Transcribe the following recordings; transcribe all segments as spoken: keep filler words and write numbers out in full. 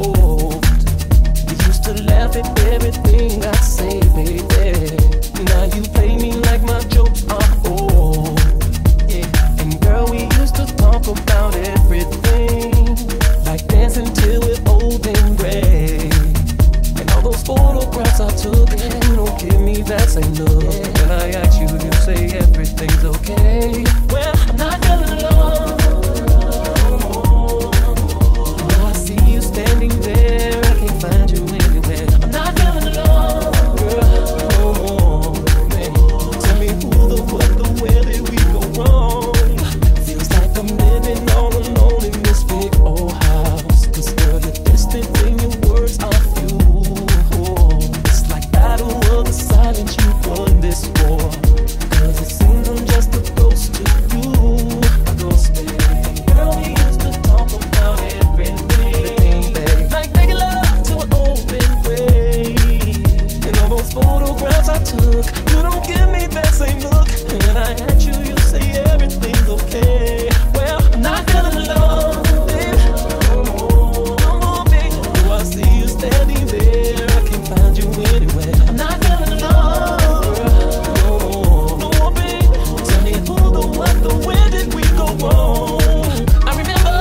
cold. You used to laugh at everything I say, baby. Now you play me like my jokes are old. Yeah. And girl, we used to talk about everything, like dancing till we're old and gray. And all those photographs I took, you don't give me that same look. When I ask you, you say everything's okay. Well, I'm not feeling alone. Now I see you standing there, I can't find you anywhere. I'm not feeling alone, girl, no more. Man, tell me who the, what the, where did we go wrong? Feels like I'm living all alone in this big old house. Cause girl, you're distant and your words are few. It's like battle of the silence, you won this war. Cause it seems I'm just a ghost to you, a ghost, baby. Girl, we used to talk about everything, baby. Like making love to an open grave. And all those photographs I took, you don't give me that same look. And when I ask you, you say everything's okay. Well, I'm not feeling alone, baby. No more, no more, baby. Do I see you standing there? I can't find you anywhere. I'm not feeling alone, girl. No more, no more, baby. Tell me who, the, what, the, where did we go wrong? I remember,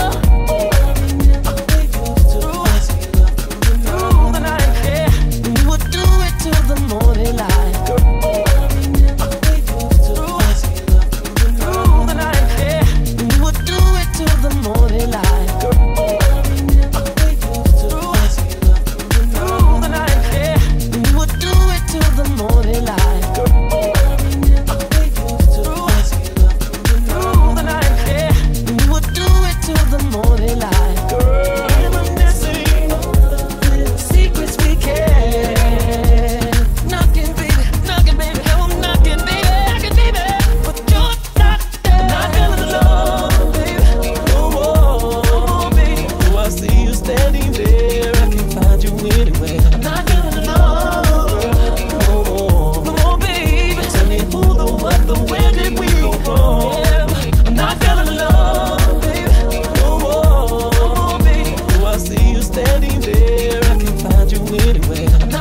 I used to through the night, yeah. We would do it till the morning light, girl. I used to through the night, yeah. We would do it till the morning light, girl. I used to through the night, yeah. We would do it till the morning light, girl. I used to through the night, yeah. We would do it till the morning light, girl. Reminiscing secrets we kept. Knocking, baby, knocking, baby, I'm knocking, baby, knocking, baby. But you're not there. I'm not feeling alone, baby. No more, no more, baby. Do I see you standing there? I can't find you anywhere. I'm not feeling alone, girl. No more, no more, baby. Tell me who, the, what, the, where did we go wrong? Yeah. I'm not feeling alone, baby. No more, no more, baby. Do I see you standing there? I can't find you anywhere.